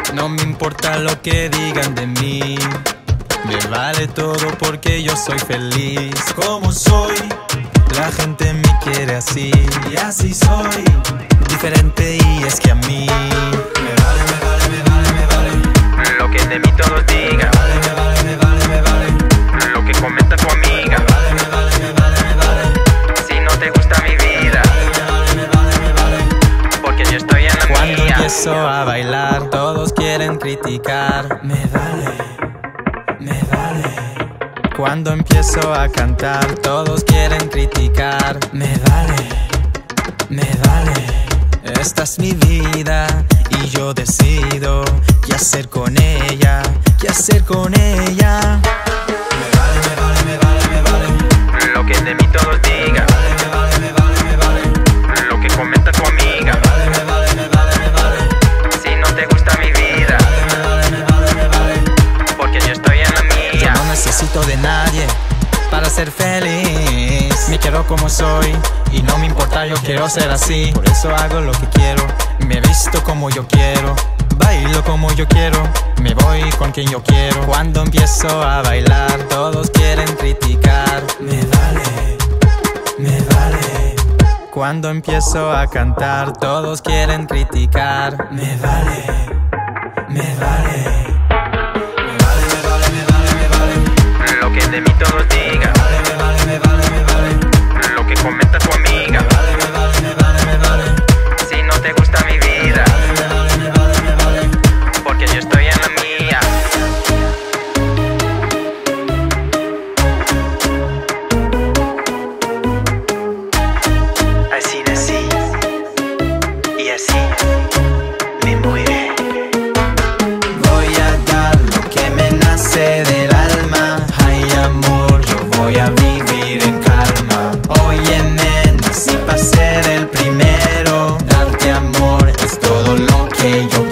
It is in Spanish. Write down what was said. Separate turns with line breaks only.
No me importa lo que digan de mí, me vale todo porque yo soy feliz como soy. La gente me quiere así y así soy, diferente, y es que a mí me vale, me vale, me vale, me vale
lo que de mí todos digan.
Me vale, me vale, me vale, me vale
lo que comenta tu amiga.
Me vale, me vale, me vale, me vale
Si no te gusta mi vida,
me vale, me vale, me vale
porque yo estoy en la
Cuando
mía.
empiezo a bailar, todos quieren criticar. Me vale, me vale. Cuando empiezo a cantar, todos quieren criticar. Me vale, me vale. Esta es mi vida y yo decido qué hacer con ella, qué hacer con ella. Me vale, me vale, me vale, me vale
Lo que de mí todos digan.
Me vale, me vale, me vale
Lo que comenta tu amiga.
Me vale, me vale, me vale, me vale
Si no te gusta mi vida,
Me vale, me vale, me vale
porque yo estoy en la
Yo
mía.
no necesito de nadie para ser feliz. Me quiero como soy y no me importa, yo quiero ser así. Por eso hago lo que quiero, me visto como yo quiero, bailo como yo quiero, me voy con quien yo quiero. Cuando empiezo a bailar, todos quieren criticar. Me vale, me vale. Cuando empiezo a cantar, todos quieren criticar. Me vale, me vale.
Lo que de mí todos digan.
Me vale, me vale, me vale
Lo que comenta tu amiga.
Me vale, me vale, me vale, me vale
Si no te gusta mi vida,
Me vale, me vale, me vale
porque yo estoy en la mía. Así nací y así me moriré.
Voy a dar lo que me nace del alma. Ay, amor, yo voy a vivir en calma. Óyeme, nací para ser el primero. Darte amor es todo lo que yo